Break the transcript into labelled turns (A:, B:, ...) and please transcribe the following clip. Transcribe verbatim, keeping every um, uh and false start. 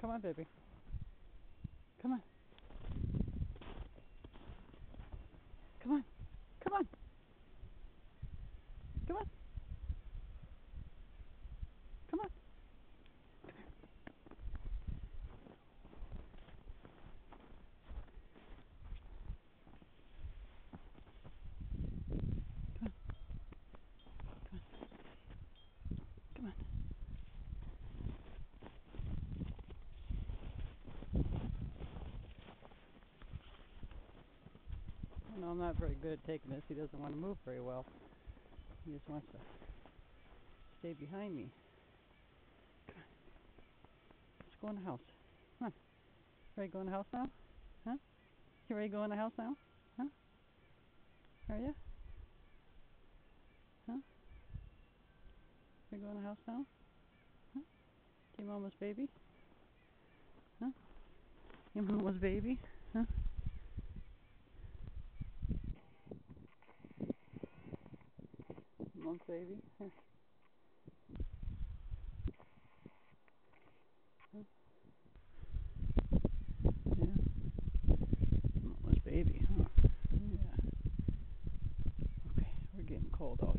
A: Come on, baby. Come on. Come on. Come on. Come on. Come on. Come on. No, I'm not very good at taking this. He doesn't want to move very well. He just wants to stay behind me. Come on. Let's go in the house. Come on. Ready to go in the house now? Huh? You ready to go in the house now? Huh? Are you? Huh? Ready to go in the house now? Huh? Your mama's baby? Huh? Your mama's baby? Huh? Mom's baby? Here. Huh? Yeah. Mama's baby, huh? Yeah. Okay, we're getting cold out.